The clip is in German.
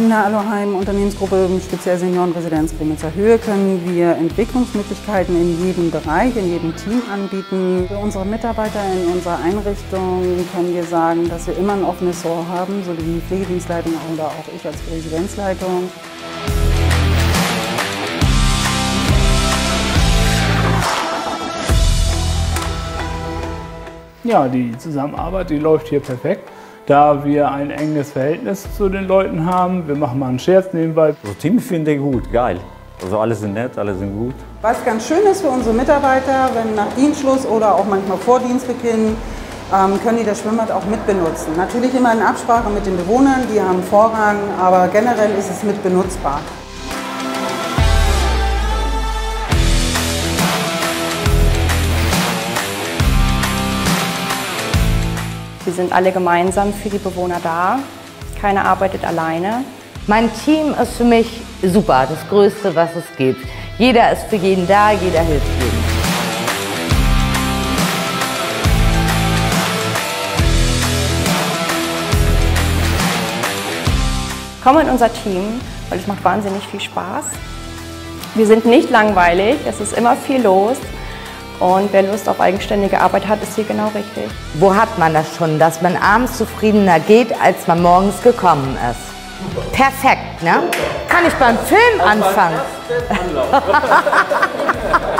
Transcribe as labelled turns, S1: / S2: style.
S1: in der Aloheim Unternehmensgruppe, speziell Seniorenresidenz Grimitzer Höhe, können wir Entwicklungsmöglichkeiten in jedem Bereich, in jedem Team anbieten. Für unsere Mitarbeiter in unserer Einrichtung können wir sagen, dass wir immer ein offenes Ohr haben, so wie die Pflegedienstleitung oder auch ich als Residenzleitung.
S2: Ja, die Zusammenarbeit, die läuft hier perfekt, da wir ein enges Verhältnis zu den Leuten haben. Wir machen mal einen Scherz nebenbei.
S3: Das Team finde ich gut, geil. Also alle sind nett, alle sind gut.
S1: Was ganz schön ist für unsere Mitarbeiter, wenn nach Dienstschluss oder auch manchmal vor Dienstbeginn, können die das Schwimmbad auch mitbenutzen. Natürlich immer in Absprache mit den Bewohnern, die haben Vorrang, aber generell ist es mitbenutzbar.
S4: Wir sind alle gemeinsam für die Bewohner da. Keiner arbeitet alleine.
S5: Mein Team ist für mich super, das Größte, was es gibt. Jeder ist für jeden da, jeder hilft jedem.
S4: Komm in unser Team, weil es macht wahnsinnig viel Spaß. Wir sind nicht langweilig, es ist immer viel los. Und wer Lust auf eigenständige Arbeit hat, ist hier genau richtig.
S5: Wo hat man das schon, dass man abends zufriedener geht, als man morgens gekommen ist? Perfekt, ne? Kann ich beim Film anfangen?